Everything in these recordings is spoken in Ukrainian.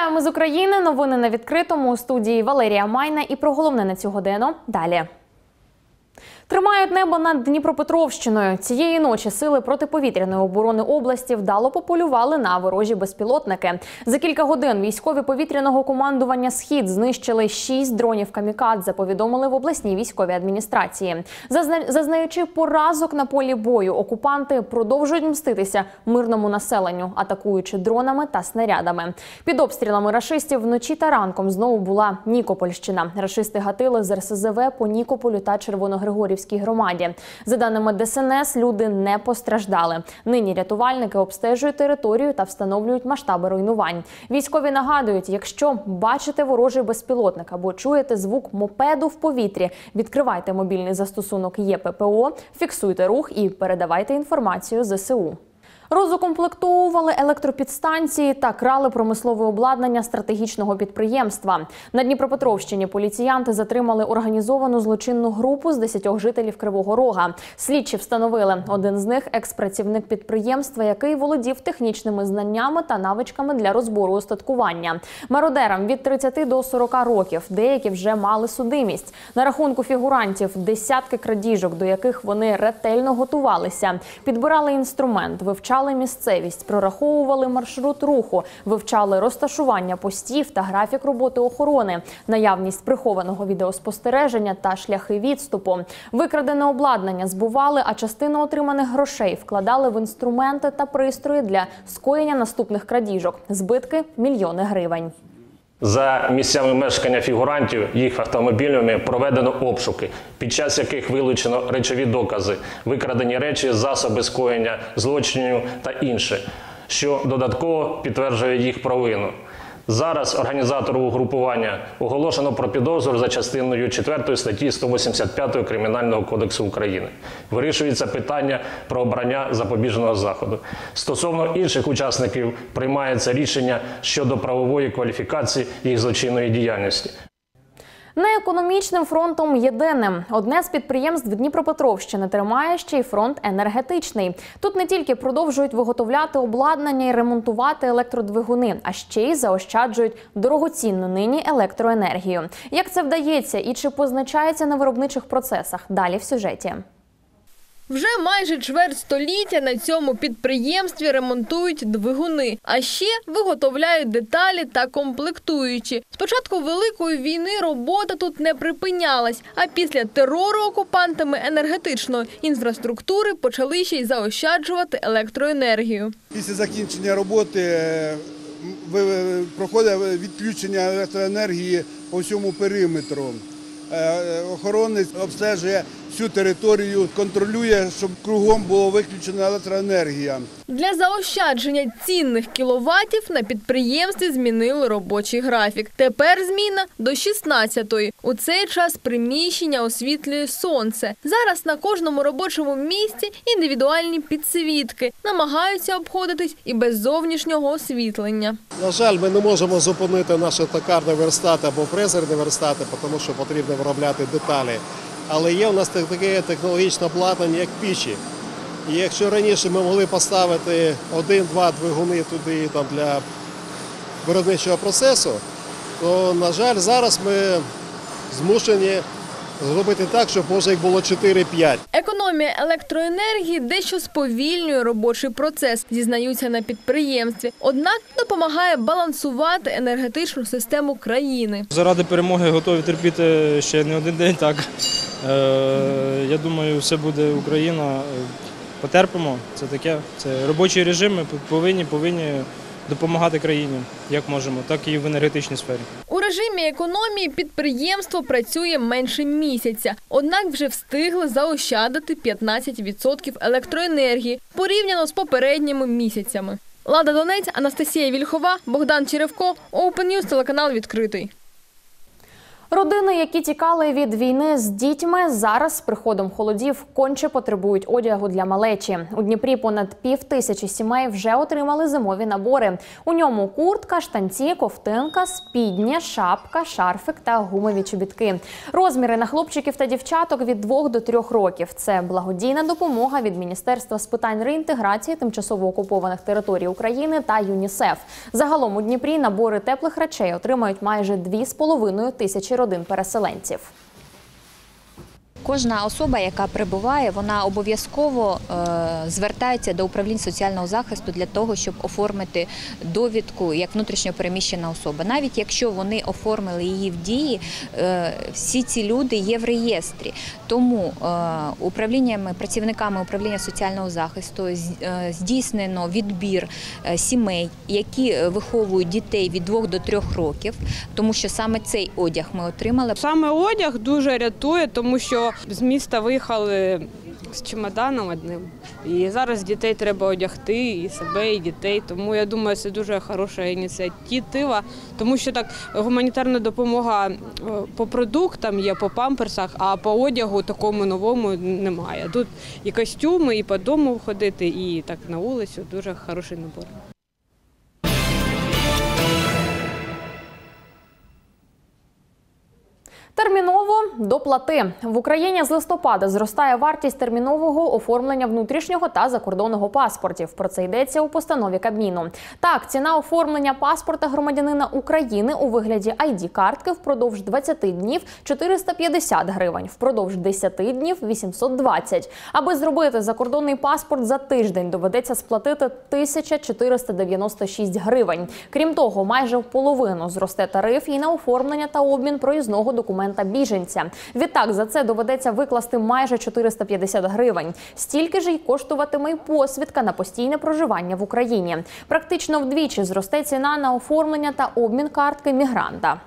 Вітаю, ми з України. Новини на відкритому. У студії Валерія Майна. І про головне на цю годину далі. Тримають небо над Дніпропетровщиною. Цієї ночі сили протиповітряної оборони області вдало пополювали на ворожі безпілотники. За кілька годин військові повітряного командування «Схід» знищили 6 дронів «Камікадзе», повідомили в обласній військовій адміністрації. Зазнаючи поразок на полі бою, окупанти продовжують мститися мирному населенню, атакуючи дронами та снарядами. Під обстрілами рашистів вночі та ранком знову була Нікопольщина. Рашисти гатили з РСЗВ по Нікополю та Червоногригорівській громаді. За даними ДСНС, люди не постраждали. Нині рятувальники обстежують територію та встановлюють масштаби руйнувань. Військові нагадують, якщо бачите ворожий безпілотник або чуєте звук мопеду в повітрі, відкривайте мобільний застосунок ЄППО, фіксуйте рух і передавайте інформацію ЗСУ. Розукомплектовували електропідстанції та крали промислове обладнання стратегічного підприємства. На Дніпропетровщині поліціянти затримали організовану злочинну групу з 10 жителів Кривого Рога. Слідчі встановили, один з них – екс-працівник підприємства, який володів технічними знаннями та навичками для розбору устаткування. Мародерам від 30 до 40 років, деякі вже мали судимість. На рахунку фігурантів десятки крадіжок, до яких вони ретельно готувалися. Підбирали інструмент, вивчали місцевість, прораховували маршрут руху, вивчали розташування постів та графік роботи охорони, наявність прихованого відеоспостереження та шляхи відступу. Викрадене обладнання збували, а частину отриманих грошей вкладали в інструменти та пристрої для скоєння наступних крадіжок. Збитки – мільйони гривень. За місцями мешкання фігурантів, їх автомобілями проведено обшуки, під час яких вилучено речові докази, викрадені речі, засоби скоєння злочинів та інше, що додатково підтверджує їх провину. Зараз організатору угрупування оголошено про підозру за частиною 4 статті 185 Кримінального кодексу України. Вирішується питання про обрання запобіжного заходу. Стосовно інших учасників приймається рішення щодо правової кваліфікації їх злочинної діяльності. Не економічним фронтом єдиним. Одне з підприємств Дніпропетровщини тримає ще й фронт енергетичний. Тут не тільки продовжують виготовляти обладнання і ремонтувати електродвигуни, а ще й заощаджують дорогоцінну нині електроенергію. Як це вдається і чи позначається на виробничих процесах? Далі в сюжеті. Вже майже чверть століття на цьому підприємстві ремонтують двигуни, а ще виготовляють деталі та комплектуючі. З початку Великої війни робота тут не припинялась, а після терору окупантами енергетичної інфраструктури почали ще й заощаджувати електроенергію. Після закінчення роботи проходить відключення електроенергії по всьому периметру. Охоронець обстежує всю територію, контролює, щоб кругом була виключена електроенергія. Для заощадження цінних кіловатів на підприємстві змінили робочий графік. Тепер зміна до 16-ї. У цей час приміщення освітлює сонце. Зараз на кожному робочому місці індивідуальні підсвітки. Намагаються обходитись і без зовнішнього освітлення. На жаль, ми не можемо зупинити наші токарні верстати або фрезерні верстати, тому що потрібно виробляти деталі. Але є у нас таке технологічне обладнання, як пічі. І якщо раніше ми могли поставити 1-2 двигуни туди для виробничого процесу, то, на жаль, зараз ми змушені зробити так, щоб, може, їх було 4-5. Економія електроенергії дещо сповільнює робочий процес, зізнаються на підприємстві. Однак допомагає балансувати енергетичну систему країни. Заради перемоги готові терпіти ще не один день. Так. Я думаю, все буде Україна. Потерпимо, це таке. Це робочий режим, ми повинні допомагати країні, як можемо, так і в енергетичній сфері. У режимі економії підприємство працює менше місяця, однак вже встигли заощадити 15% електроенергії порівняно з попередніми місяцями. Лада Донець, Анастасія Вільхова, Богдан Черевко, Open News, телеканал «Відкритий». Родини, які тікали від війни з дітьми, зараз з приходом холодів конче потребують одягу для малечі. У Дніпрі понад 5000 сімей вже отримали зимові набори. У ньому куртка, штанці, ковтинка, спідня, шапка, шарфик та гумові чобітки. Розміри на хлопчиків та дівчаток від 2 до 3 років. Це благодійна допомога від Міністерства з питань реінтеграції тимчасово окупованих територій України та ЮНІСЕФ. Загалом у Дніпрі набори теплих речей отримають майже 2,5 тисячі родин переселенців. Кожна особа, яка прибуває, вона обов'язково звертається до управлінь соціального захисту для того, щоб оформити довідку як внутрішньо переміщена особа. Навіть якщо вони оформили її в Дії, всі ці люди є в реєстрі. Тому працівниками управління соціального захисту здійснено відбір сімей, які виховують дітей від 2 до 3 років, тому що саме цей одяг ми отримали. Саме одяг дуже рятує, тому що з міста виїхали з чемоданом одним. І зараз дітей треба одягти, і себе, і дітей. Тому я думаю, це дуже хороша ініціатива, тому що так гуманітарна допомога по продуктам є, по памперсах, а по одягу такому новому немає. Тут і костюми, і по дому ходити, і так на вулицю. Дуже хороший набор. Терміново доплати. В Україні з листопада зростає вартість термінового оформлення внутрішнього та закордонного паспортів. Про це йдеться у постанові Кабміну. Так, ціна оформлення паспорта громадянина України у вигляді ID-картки впродовж 20 днів – 450 гривень, впродовж 10 днів – 820. Аби зробити закордонний паспорт за тиждень, доведеться сплатити 1496 гривень. Крім того, майже в половину зросте тариф і на оформлення та обмін проїзного документа біженця. Відтак, за це доведеться викласти майже 450 гривень. Стільки ж й коштуватиме й посвідка на постійне проживання в Україні. Практично вдвічі зросте ціна на оформлення та обмін картки мігранта.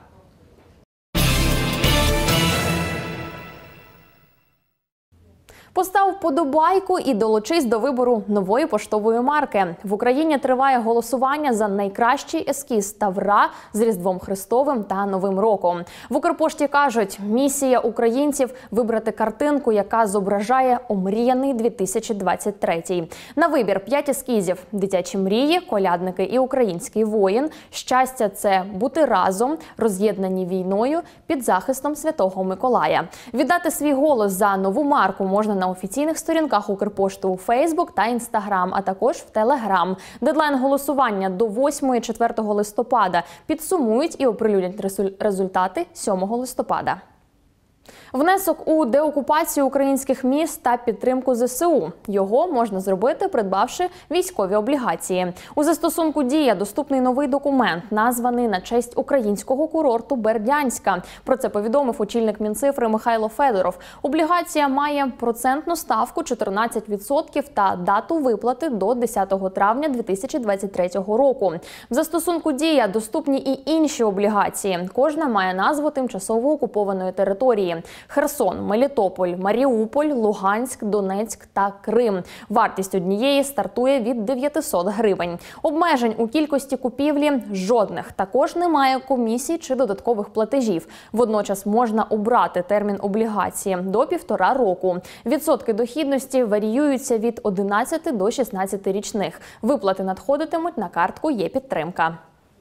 Постав вподобайку і долучись до вибору нової поштової марки. В Україні триває голосування за найкращий ескіз Тавра з Різдвом Христовим та Новим роком. В Укрпошті кажуть, місія українців – вибрати картинку, яка зображає омріяний 2023. На вибір 5 ескізів – дитячі мрії, колядники і український воїн. Щастя – це бути разом, роз'єднані війною, під захистом Святого Миколая. Віддати свій голос за нову марку можна на офіційних сторінках Укрпошти у Фейсбук та Інстаграм, а також в Телеграм. Дедлайн голосування до 8-4 листопада. Підсумують і оприлюднять результати 7 листопада. Внесок у деокупацію українських міст та підтримку ЗСУ. Його можна зробити, придбавши військові облігації. У застосунку «Дія» доступний новий документ, названий на честь українського курорту Бердянська. Про це повідомив очільник Мінцифри Михайло Федоров. Облігація має процентну ставку 14% та дату виплати до 10 травня 2023 року. В застосунку «Дія» доступні і інші облігації. Кожна має назву тимчасово окупованої території. Херсон, Мелітополь, Маріуполь, Луганськ, Донецьк та Крим. Вартість однієї стартує від 900 гривень. Обмежень у кількості купівлі жодних. Також немає комісій чи додаткових платежів. Водночас можна обрати термін облігації до 1,5 року. Відсотки дохідності варіюються від 11 до 16 річних. Виплати надходитимуть на картку «Є-підтримка».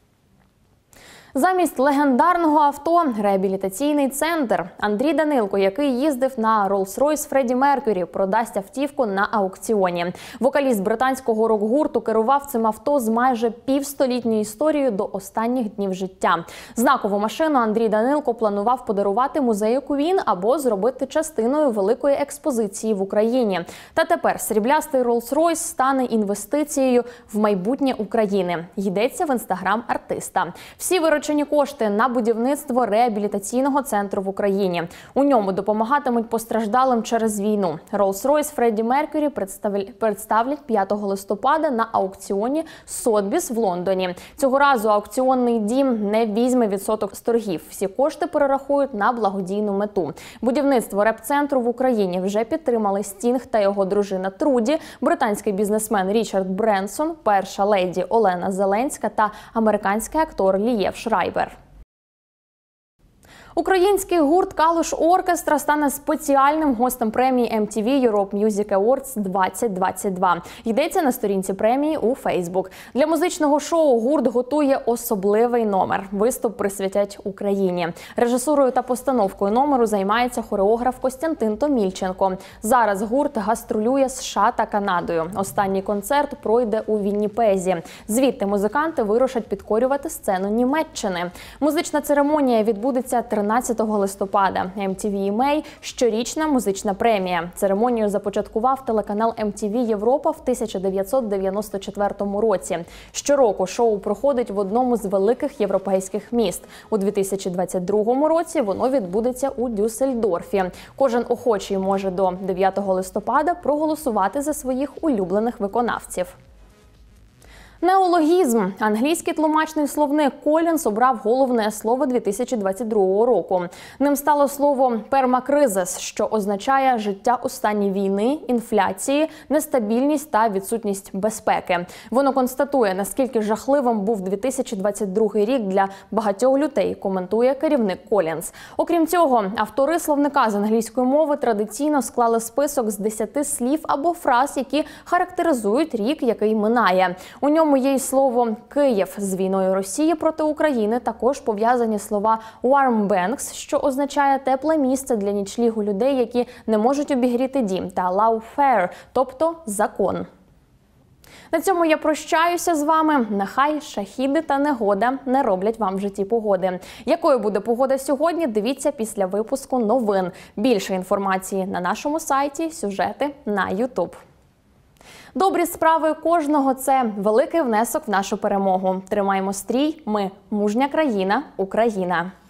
Замість легендарного авто – реабілітаційний центр. Андрій Данилко, який їздив на Rolls-Royce Фредді Меркюрі, продасть автівку на аукціоні. Вокаліст британського рок-гурту керував цим авто з майже півстолітньою історією до останніх днів життя. Знакову машину Андрій Данилко планував подарувати музею Квін або зробити частиною великої експозиції в Україні. Та тепер сріблястий Rolls-Royce стане інвестицією в майбутнє України. Йдеться в інстаграм артиста. Всі виручені кошти на будівництво реабілітаційного центру в Україні. У ньому допомагатимуть постраждалим через війну. Rolls-Royce Фредді Меркюрі представлять 5 листопада на аукціоні Сотбіс в Лондоні. Цього разу аукціонний дім не візьме відсоток з торгів. Всі кошти перерахують на благодійну мету. Будівництво реп-центру в Україні вже підтримали Стінг та його дружина Труді, британський бізнесмен Річард Бренсон, перша леді Олена Зеленська та американський актор Лієв Шрайбер. Український гурт «Калуш Оркестра» стане спеціальним гостем премії MTV Europe Music Awards 2022. Йдеться на сторінці премії у Фейсбук. Для музичного шоу гурт готує особливий номер. Виступ присвятять Україні. Режисурою та постановкою номеру займається хореограф Костянтин Томільченко. Зараз гурт гастролює США та Канадою. Останній концерт пройде у Вінніпезі. Звідти музиканти вирушать підкорювати сцену Німеччини. Музична церемонія відбудеться 13 листопада. MTV EMA – щорічна музична премія. Церемонію започаткував телеканал MTV Європа в 1994 році. Щороку шоу проходить в одному з великих європейських міст. У 2022 році воно відбудеться у Дюссельдорфі. Кожен охочий може до 9 листопада проголосувати за своїх улюблених виконавців. Неологізм. Англійський тлумачний словник Колінс обрав головне слово 2022 року. Ним стало слово «пермакризис», що означає життя у стані війни, інфляції, нестабільність та відсутність безпеки. Воно констатує, наскільки жахливим був 2022 рік для багатьох людей, коментує керівник Колінс. Окрім цього, автори словника з англійської мови традиційно склали список з 10 слів або фраз, які характеризують рік, який минає. У ньому є й слово «Київ». З війною Росії проти України також пов'язані слова «warm banks», що означає тепле місце для нічлігу людей, які не можуть обігріти дім, та «lawfare», тобто закон. На цьому я прощаюся з вами. Нехай шахіди та негода не роблять вам в житті погоди. Якою буде погода сьогодні, дивіться після випуску новин. Більше інформації на нашому сайті, сюжети на YouTube. Добрі справи кожного – це великий внесок в нашу перемогу. Тримаємо стрій, ми – мужня країна, Україна.